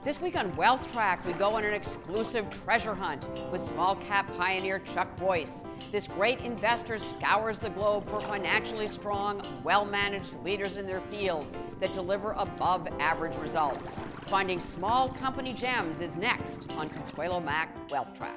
This week on Wealth Track, we go on an exclusive treasure hunt with small cap pioneer Chuck Royce. This great investor scours the globe for financially strong, well-managed leaders in their fields that deliver above average results. Finding small company gems is next on Consuelo Mack Wealth Track.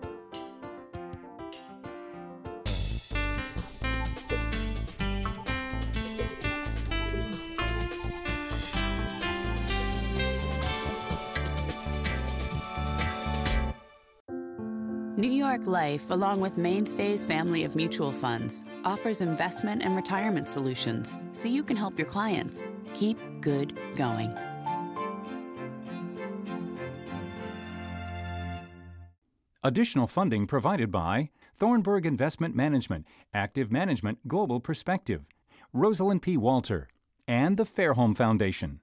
New York Life, along with Mainstay's family of mutual funds, offers investment and retirement solutions so you can help your clients keep good going. Additional funding provided by Thornburg Investment Management, Active Management Global Perspective, Rosalind P. Walter, and the Fairholme Foundation.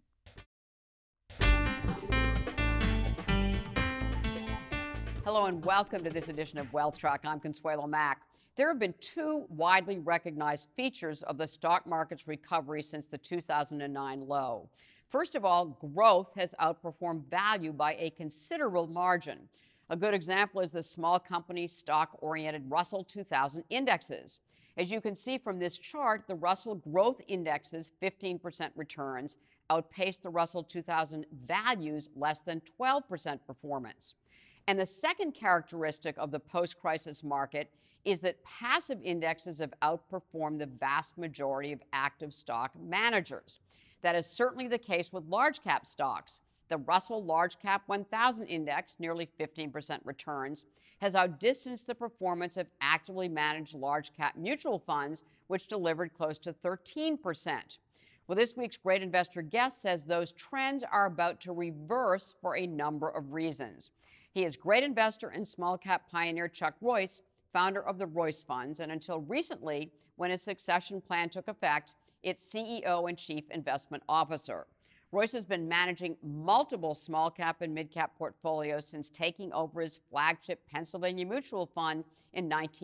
Hello and welcome to this edition of Wealth Track. I'm Consuelo Mack. There have been two widely recognized features of the stock market's recovery since the 2009 low. First of all, growth has outperformed value by a considerable margin. A good example is the small company stock-oriented Russell 2000 indexes. As you can see from this chart, the Russell Growth Index's 15% returns outpaced the Russell 2000 Value's less than 12% performance. And the second characteristic of the post-crisis market is that passive indexes have outperformed the vast majority of active stock managers. That is certainly the case with large cap stocks. The Russell Large Cap 1000 Index, nearly 15% returns, has outdistanced the performance of actively managed large cap mutual funds, which delivered close to 13%. Well, this week's great investor guest says those trends are about to reverse for a number of reasons. He is great investor and small cap pioneer Chuck Royce, founder of the Royce Funds, and until recently, when his succession plan took effect, its CEO and chief investment officer. Royce has been managing multiple small cap and mid cap portfolios since taking over his flagship Pennsylvania Mutual Fund in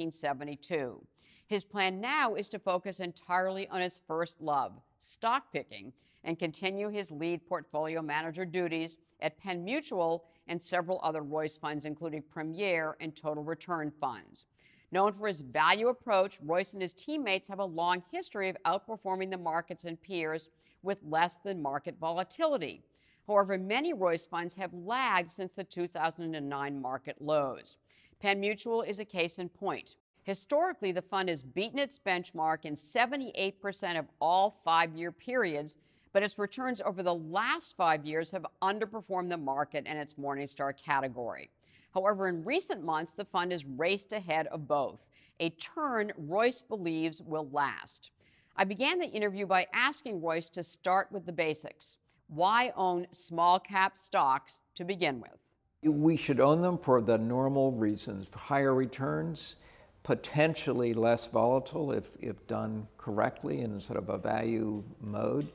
1972. His plan now is to focus entirely on his first love, stock picking, and continue his lead portfolio manager duties at Penn Mutual and several other Royce funds, including Premier and Total Return funds. Known for his value approach, Royce and his teammates have a long history of outperforming the markets and peers with less than market volatility. However, many Royce funds have lagged since the 2009 market lows. Penn Mutual is a case in point. Historically, the fund has beaten its benchmark in 78% of all 5-year periods, but its returns over the last 5 years have underperformed the market and its Morningstar category. However, in recent months, the fund has raced ahead of both, a turn Royce believes will last. I began the interview by asking Royce to start with the basics. Why own small cap stocks to begin with? We should own them for the normal reasons: for higher returns, potentially less volatile if done correctly in sort of a value mode,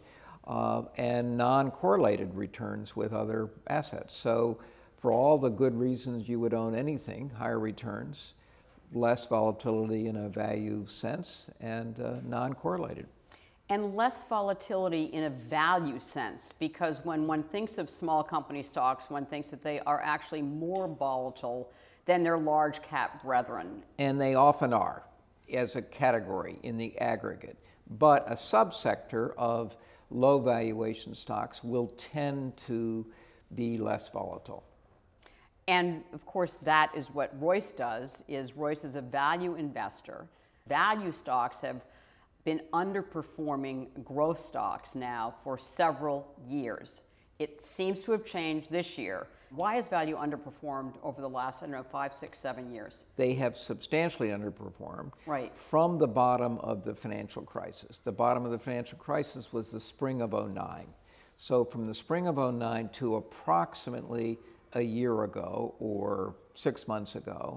and non-correlated returns with other assets. So for all the good reasons you would own anything, higher returns, less volatility in a value sense, and non-correlated. And less volatility in a value sense, because when one thinks of small company stocks, one thinks that they are actually more volatile than their large cap brethren. And they often are, as a category in the aggregate. But a subsector of low valuation stocks will tend to be less volatile. And of course, that is what Royce does. Royce is a value investor. Value stocks have been underperforming growth stocks now for several years. It seems to have changed this year. Why has value underperformed over the last, 5, 6, 7 years? They have substantially underperformed from the bottom of the financial crisis. The bottom of the financial crisis was the spring of '09. So from the spring of '09 to approximately a year ago or 6 months ago,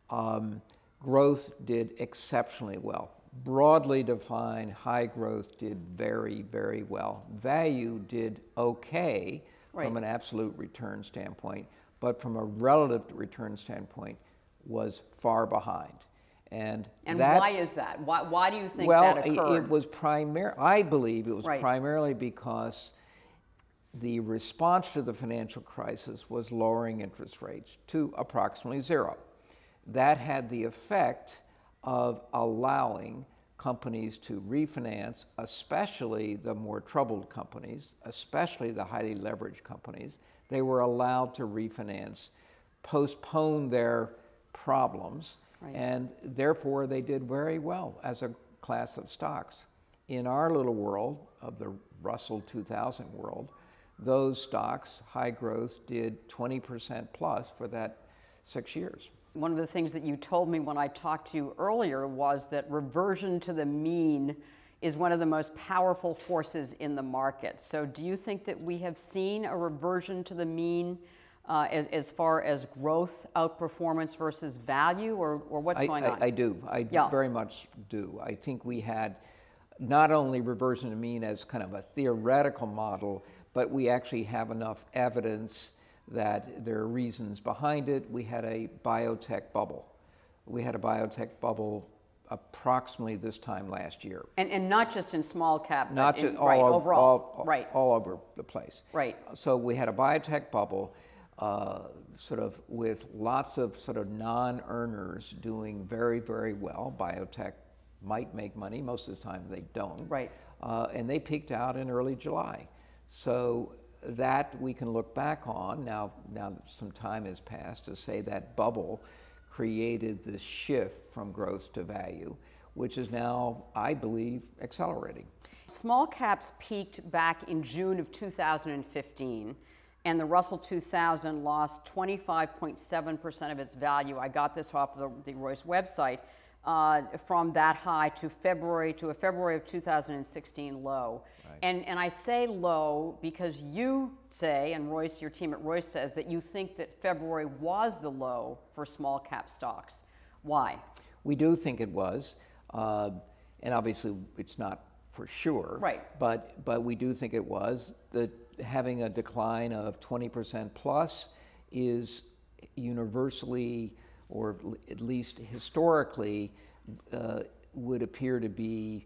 growth did exceptionally well. Broadly defined, high growth did very, very well. Value did okay from an absolute return standpoint, but from a relative return standpoint was far behind. And why is that? Why do you think that occurred? It was I believe it was primarily because the response to the financial crisis was lowering interest rates to approximately zero. That had the effect of allowing companies to refinance, especially the more troubled companies, especially the highly leveraged companies. They were allowed to refinance, postpone their problems, and therefore they did very well as a class of stocks. In our little world of the Russell 2000 world, those stocks, high growth, did 20% plus for that 6 years. One of the things that you told me when I talked to you earlier was that reversion to the mean is one of the most powerful forces in the market. So do you think that we have seen a reversion to the mean as far as growth outperformance versus value, or what's going on? I do. I very much do. I think we had not only reversion to mean as kind of a theoretical model, but we actually have enough evidence that there are reasons behind it. We had a biotech bubble. We had a biotech bubble approximately this time last year. And not just in small cap, not but just overall. All over the place. Right. So we had a biotech bubble, sort of with lots of sort of non-earners doing very, very well. Biotech might make money, most of the time they don't. Right. And they peaked out in early July. So that we can look back on, now that some time has passed, to say that bubble created this shift from growth to value, which is now, I believe, accelerating. Small caps peaked back in June of 2015, and the Russell 2000 lost 25.7% of its value. I got this off the Royce website. From that high to a February of 2016 low. Right. And I say low because you say, and Royce, your team at Royce says, that you think that February was the low for small cap stocks. Why? We do think it was, and obviously it's not for sure. Right. But we do think it was. That having a decline of 20% plus is universally, or at least historically, would appear to be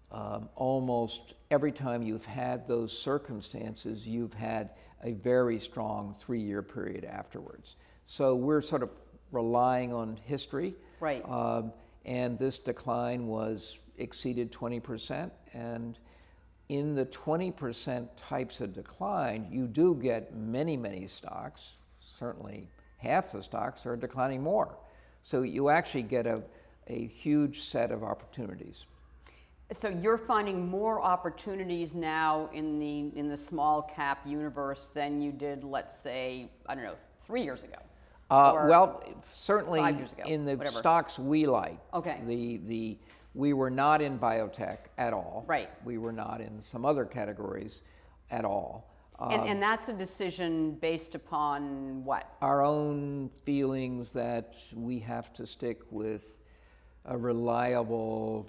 almost every time you've had those circumstances, you've had a very strong 3-year period afterwards. So we're sort of relying on history. Right. And this decline exceeded 20%. And in the 20% types of decline, you do get many, many stocks, certainly half the stocks are declining more. So you actually get a huge set of opportunities. So you're finding more opportunities now in the small cap universe than you did, let's say, I don't know, 3 years ago? Well, certainly 5 years ago, in the whatever. stocks we like. Okay. We were not in biotech at all. Right. We were not in some other categories at all. And that's a decision based upon what? Our own feelings that we have to stick with a reliable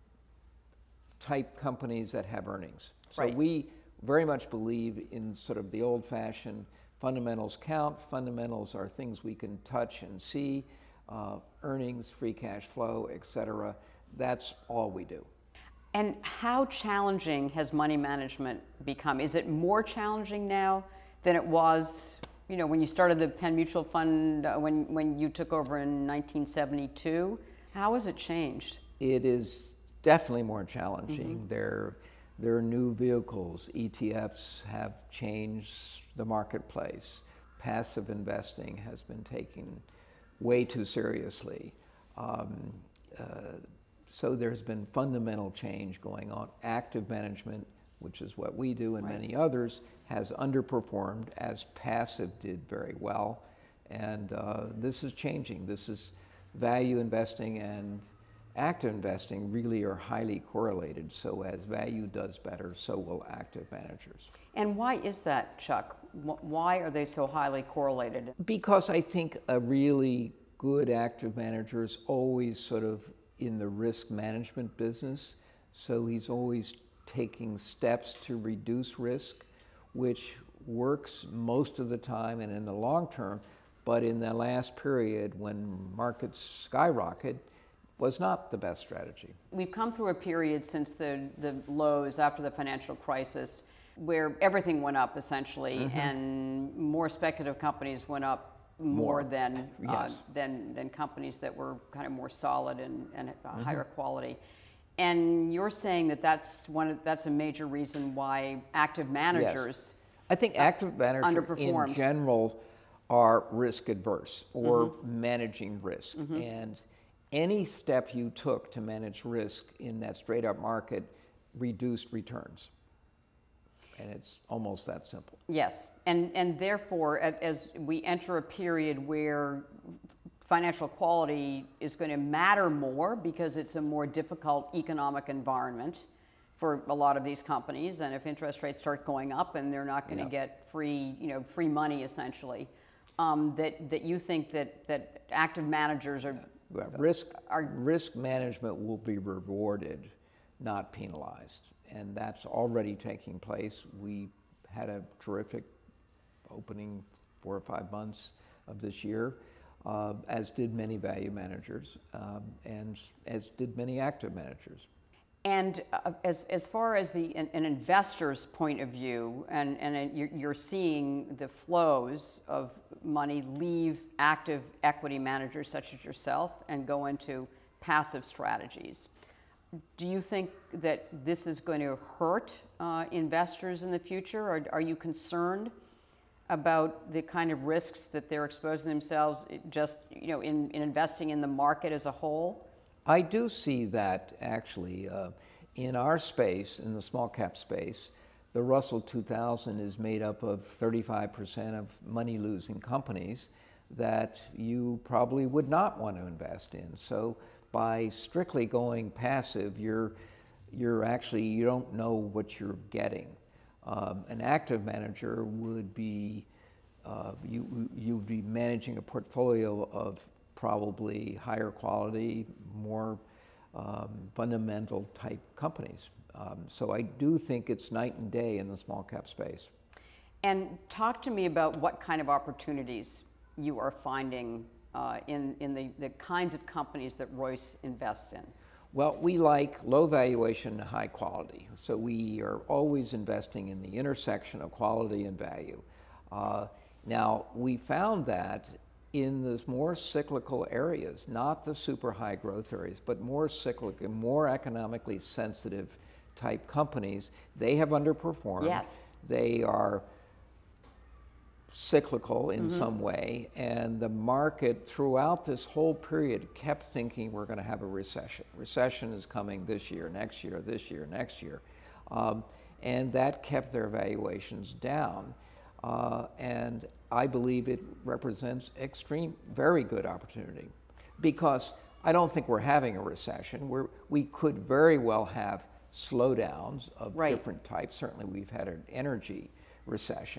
type companies that have earnings. So Right. we very much believe in sort of the old-fashioned fundamentals count. Fundamentals are things we can touch and see, earnings, free cash flow, et cetera. That's all we do. And how challenging has money management become? Is it more challenging now than it was, when you started the Penn Mutual Fund, when you took over in 1972? How has it changed? It is definitely more challenging. Mm-hmm. There are new vehicles. ETFs have changed the marketplace. Passive investing has been taken way too seriously. So there's been fundamental change going on. Active management, which is what we do and Right. many others, has underperformed as passive did very well. And this is changing. This is value investing and active investing really are highly correlated. So as value does better, so will active managers. And why is that, Chuck? Why are they so highly correlated? Because I think a really good active manager is always sort of in the risk management business. So he's always taking steps to reduce risk, which works most of the time and in the long term. But in the last period when markets skyrocket, was not the best strategy. We've come through a period since the lows after the financial crisis where everything went up essentially, and more speculative companies went up more than Yes. than companies that were kind of more solid and higher quality. And you're saying that that's a major reason why active managers. I think active managers in underperformed. general are risk adverse or managing risk. And any step you took to manage risk in that straight up market reduced returns. And it's almost that simple. Yes, and therefore, as we enter a period where financial quality is going to matter more because it's a more difficult economic environment for a lot of these companies, and if interest rates start going up and they're not going to get free money essentially, that you think that active managers are Risk management will be rewarded, not penalized. And that's already taking place. We had a terrific opening 4 or 5 months of this year, as did many value managers, and as did many active managers. And as far as an investor's point of view, and you're seeing the flows of money leave active equity managers such as yourself and go into passive strategies. Do you think that this is going to hurt investors in the future, or are you concerned about the kind of risks that they're exposing themselves just in investing in the market as a whole? I do see that actually in our space, in the small cap space. The Russell 2000 is made up of 35% of money losing companies that you probably would not want to invest in. So by strictly going passive, you don't know what you're getting. An active manager would be you'd be managing a portfolio of probably higher quality, more fundamental type companies. So I do think it's night and day in the small cap space. And talk to me about what kind of opportunities you are finding in the kinds of companies that Royce invests in. Well, we like low valuation, high quality. So we are always investing in the intersection of quality and value. Now, we found that in the more cyclical areas, not the super high growth areas, but more cyclical, more economically sensitive type companies, they have underperformed. Yes. They are cyclical in some way, and the market throughout this whole period kept thinking we're going to have a recession. Recession is coming this year, next year, this year, next year. And that kept their valuations down. And I believe it represents very good opportunity, because I don't think we're having a recession. We could very well have slowdowns of different types. Certainly we've had an energy recession.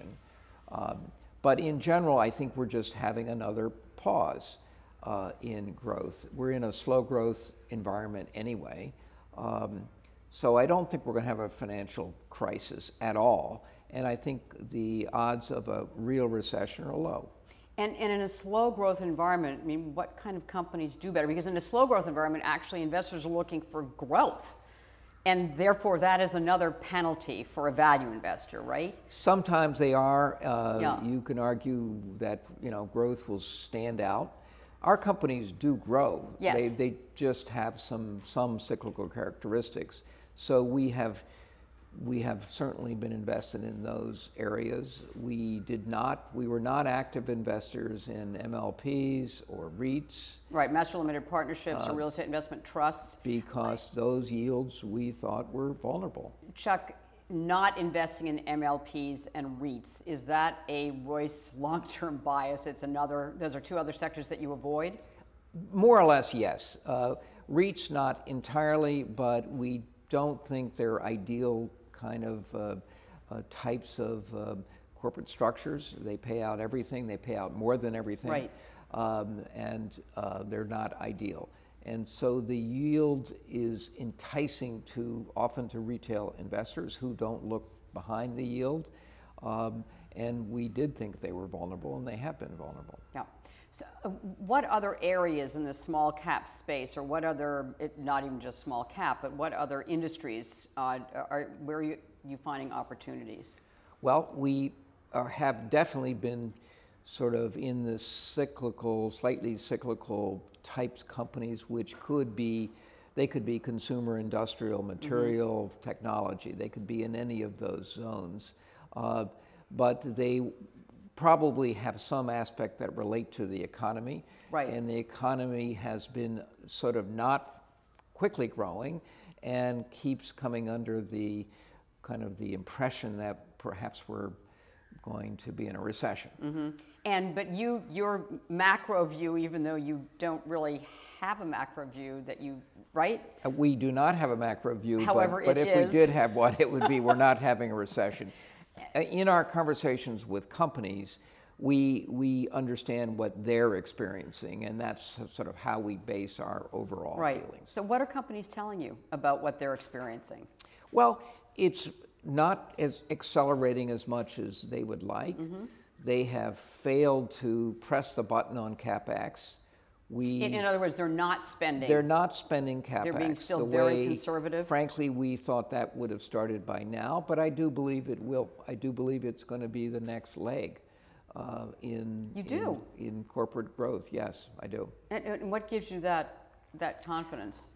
But in general, I think we're just having another pause in growth. We're in a slow growth environment anyway. So I don't think we're going to have a financial crisis at all. And I think the odds of a real recession are low. And in a slow growth environment, I mean, what kind of companies do better? Because in a slow growth environment, actually investors are looking for growth. And therefore, that is another penalty for a value investor, right? Sometimes they are. You can argue that growth will stand out. Our companies do grow. Yes. They just have some cyclical characteristics. So we have certainly been invested in those areas. We were not active investors in MLPs or REITs. Right, master limited partnerships or real estate investment trusts. Because those yields we thought were vulnerable. Chuck, not investing in MLPs and REITs, is that a Royce long-term bias? Those are two other sectors that you avoid? More or less, yes. REITs not entirely, but we don't think they're ideal kind of types of corporate structures. They pay out everything. They pay out more than everything. Right. And they're not ideal. And so the yield is enticing often to retail investors who don't look behind the yield. And we did think they were vulnerable, and they have been vulnerable. Yeah. So what other areas in the small cap space, or what other, not even just small cap, but what other industries where you finding opportunities? Well, we have definitely been sort of in the cyclical, slightly cyclical types companies, which could be, they could be consumer, industrial, material, technology. They could be in any of those zones. But they probably have some aspect that relate to the economy. Right. And the economy has been sort of not quickly growing and keeps coming under the kind of the impression that perhaps we're going to be in a recession. But your macro view, even though you don't really have a macro view that you, right? We do not have a macro view, However, but if we is. did have one, it would be we're not having a recession. In our conversations with companies, we understand what they're experiencing, and that's sort of how we base our overall feelings. So what are companies telling you about what they're experiencing? Well, it's not as accelerating as much as they would like. They have failed to press the button on CapEx. In other words, they're not spending. They're not spending CapEx. They're being still the very way, conservative. Frankly, we thought that would have started by now, but I do believe it will. I do believe it's going to be the next leg in corporate growth. Yes, I do. And what gives you that confidence?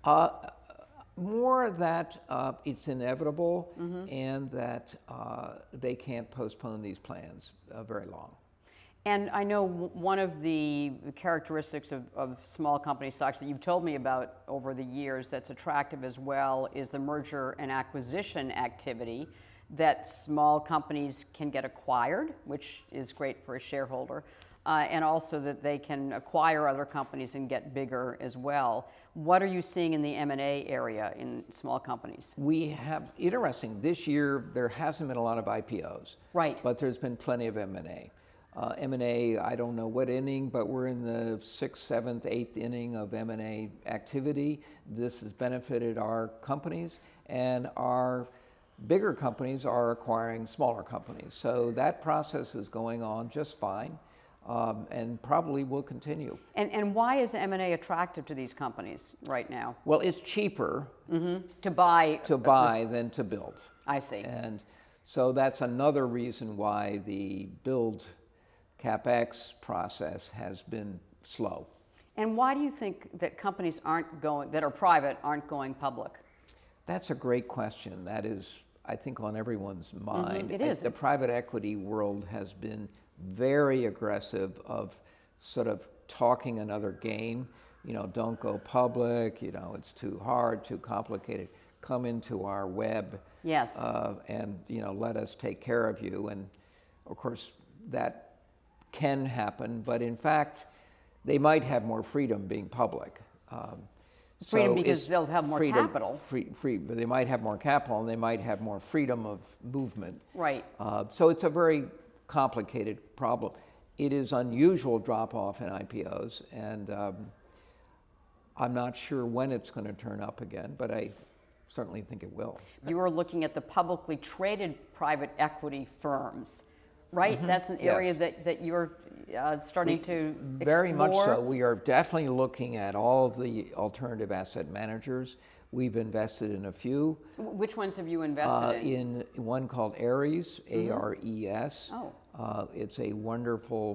More that it's inevitable and that they can't postpone these plans very long. And I know one of the characteristics of small company stocks that you've told me about over the years that's attractive as well is the merger and acquisition activity, that small companies can get acquired, which is great for a shareholder, and also that they can acquire other companies and get bigger as well. What are you seeing in the M&A area in small companies? We have, interesting, this year there hasn't been a lot of IPOs. Right. But there's been plenty of M&A. M&A, I don't know what inning, but we're in the 6th, 7th, 8th inning of M&A activity. This has benefited our companies, and our bigger companies are acquiring smaller companies. So that process is going on just fine, and probably will continue. And why is M&A attractive to these companies right now? Well, it's cheaper to buy than to build. I see. And so that's another reason why the build CapEx process has been slow. And why do you think that companies that are private aren't going public? That's a great question. That is, I think, on everyone's mind. It is. The private equity world has been very aggressive of sort of talking another game. You know, don't go public, you know, it's too hard, too complicated. Come into our web. Yes. And, you know, let us take care of you. And, of course, that can happen, but in fact, they might have more freedom being public. Freedom because they'll have more capital. But they might have more capital, and they might have more freedom of movement. Right. So it's a very complicated problem. It is unusual drop-off in IPOs, and I'm not sure when it's going to turn up again, but I certainly think it will. You were looking at the publicly traded private equity firms, right? That's an area that you're starting to explore. Very much so. We are definitely looking at all of the alternative asset managers. We've invested in a few. Which ones have you invested in? In one called Ares, A-R-E-S. Oh. It's a wonderful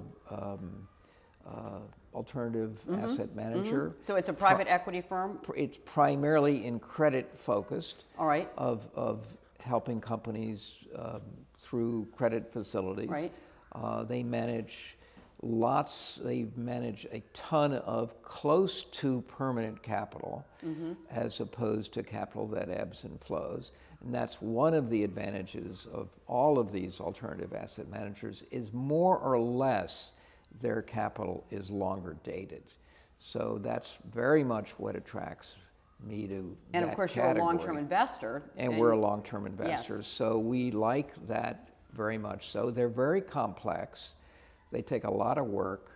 alternative asset manager. So it's a private equity firm? It's primarily in credit focused. All right. Of helping companies through credit facilities. Right. They manage they manage a ton of close to permanent capital as opposed to capital that ebbs and flows. And that's one of the advantages of all of these alternative asset managers is more or less their capital is longer dated. So that's very much what attracts me to And that of course category. you're a long-term investor. And we're a long-term investor. Yes. So we like that very much so. They're very complex. They take a lot of work.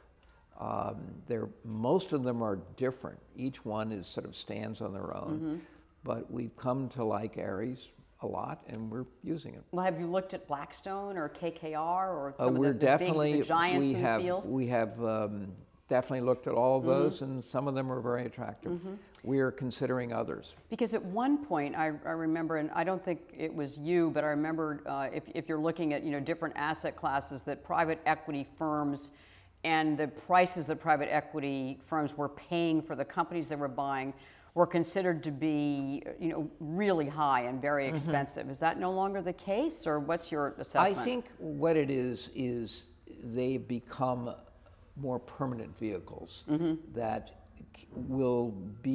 Most of them are different. Each one is sort of stands on their own. But we've come to like Ares a lot, and we're using it. Well, have you looked at Blackstone or KKR or some We're of the definitely big giants in the field? We have definitely looked at all of those, and some of them were very attractive. We are considering others. Because at one point, I remember, and I don't think it was you, but I remember if you're looking at different asset classes, that private equity firms and the prices that private equity firms were paying for the companies they were buying were considered to be really high and very expensive. Is that no longer the case, or what's your assessment? I think what it is they become more permanent vehicles that will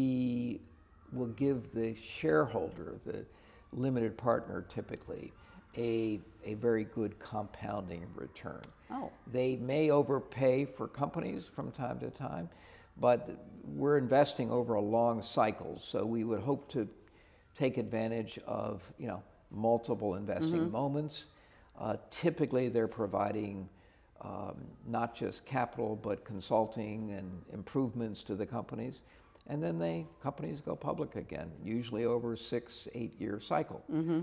give the shareholder, the limited partner typically, a very good compounding return. Oh. They may overpay for companies from time to time, but we're investing over a long cycle, so we would hope to take advantage of multiple investing moments. Typically, they're providing not just capital, but consulting and improvements to the companies. And then companies go public again, usually over a 6-8 year cycle.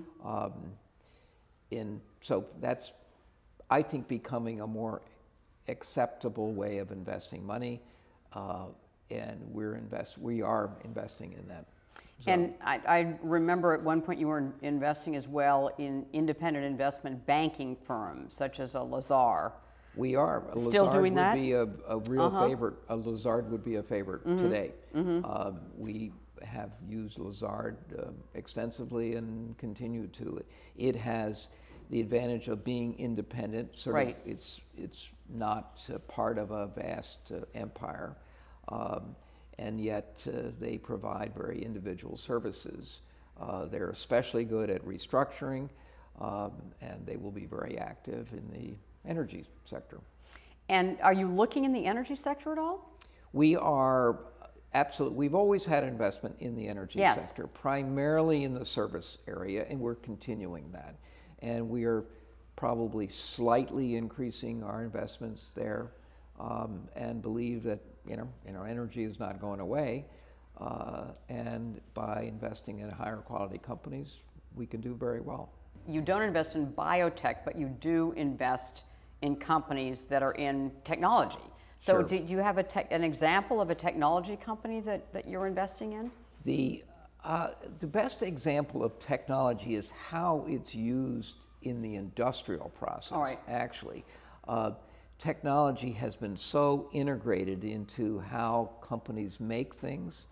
So that's, I think, becoming a more acceptable way of investing money, and we are investing in that zone. And I remember at one point you were investing as well in independent investment banking firms, such as a Lazard. We are. Still doing that? Would be a real favorite. A Lazard would be a favorite today. We have used Lazard extensively and continue to. It has the advantage of being independent. Sort of, it's not part of a vast empire, and yet they provide very individual services. They're especially good at restructuring, and they will be very active in the energy sector. And are you looking in the energy sector at all? We are absolutely. We've always had investment in the energy sector, primarily in the service area, and we're continuing that. And we are probably slightly increasing our investments there, and believe that energy is not going away. And by investing in higher quality companies, we can do very well. You don't invest in biotech, but you do invest in companies that are in technology. So Sure. do you have an example of a technology company that you're investing in? The best example of technology is how it's used in the industrial process. All right. Actually, technology has been so integrated into how companies make things.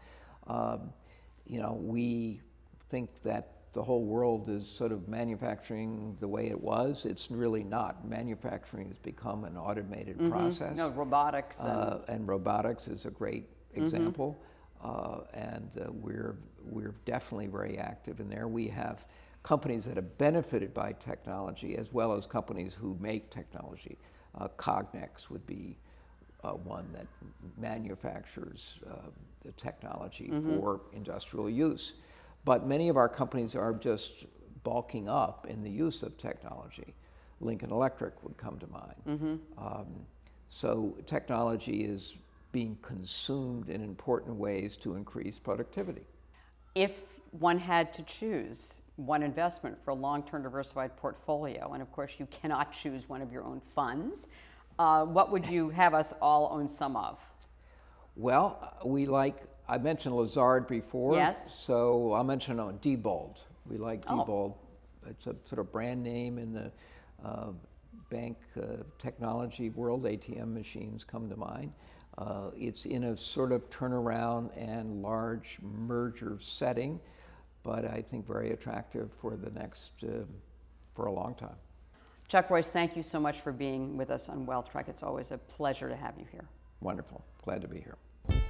We think that the whole world is sort of manufacturing the way it was. It's really not. Manufacturing has become an automated process. No, robotics. And robotics is a great example. And we're definitely very active in there. We have companies that have benefited by technology, as well as companies who make technology. Cognex would be one that manufactures the technology for industrial use. But many of our companies are just bulking up in the use of technology. Lincoln Electric would come to mind. So technology is being consumed in important ways to increase productivity. If one had to choose one investment for a long-term diversified portfolio, and of course you cannot choose one of your own funds, what would you have us all own some of? Well, I mentioned Lazard before. Yes. So I'll mention Diebold. We like Diebold. It's a sort of brand name in the bank technology world. ATM machines come to mind. It's in a sort of turnaround and large merger setting, but I think very attractive for the next, for a long time. Chuck Royce, thank you so much for being with us on WealthTrack. It's always a pleasure to have you here. Wonderful. Glad to be here.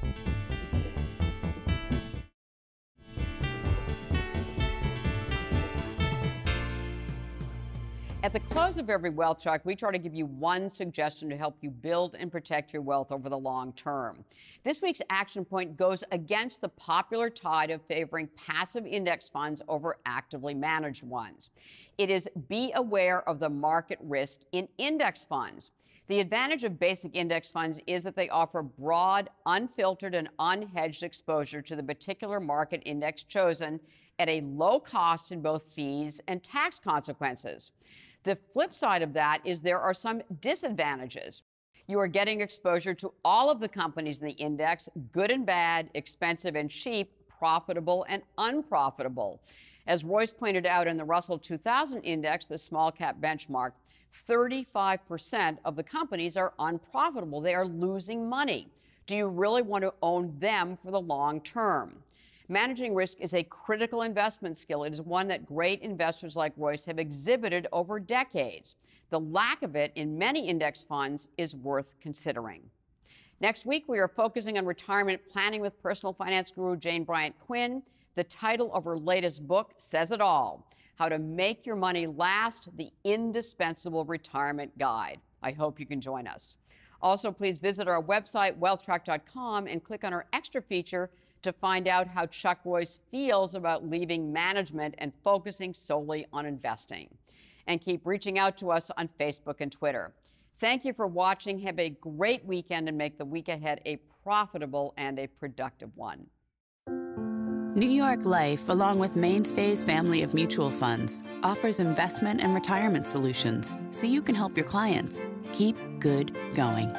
At the close of every Wealth Track, we try to give you one suggestion to help you build and protect your wealth over the long term. This week's action point goes against the popular tide of favoring passive index funds over actively managed ones. It is be aware of the market risk in index funds. The advantage of basic index funds is that they offer broad, unfiltered, and unhedged exposure to the particular market index chosen at a low cost in both fees and tax consequences. The flip side of that is there are some disadvantages. You are getting exposure to all of the companies in the index, good and bad, expensive and cheap, profitable and unprofitable. As Royce pointed out in the Russell 2000 index, the small cap benchmark, 35% of the companies are unprofitable. They are losing money. Do you really want to own them for the long term? Managing risk is a critical investment skill. It is one that great investors like Royce have exhibited over decades. The lack of it in many index funds is worth considering. Next week, we are focusing on retirement planning with personal finance guru Jane Bryant Quinn. The title of her latest book says it all: How to Make Your Money Last, the Indispensable Retirement Guide. I hope you can join us. Also, please visit our website, wealthtrack.com, and click on our extra feature to find out how Chuck Royce feels about leaving management and focusing solely on investing. And keep reaching out to us on Facebook and Twitter. Thank you for watching. Have a great weekend and make the week ahead a profitable and a productive one. New York Life, along with Mainstay's family of mutual funds, offers investment and retirement solutions so you can help your clients keep good going.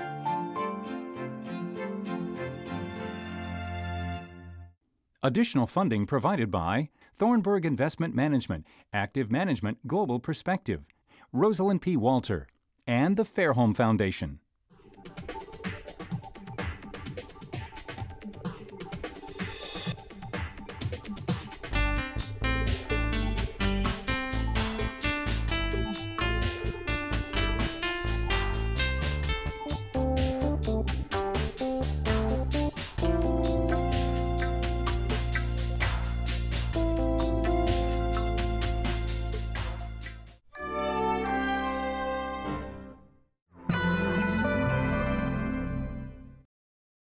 Additional funding provided by Thornburg Investment Management, Active Management Global Perspective, Rosalind P. Walter, and the Fairholme Foundation.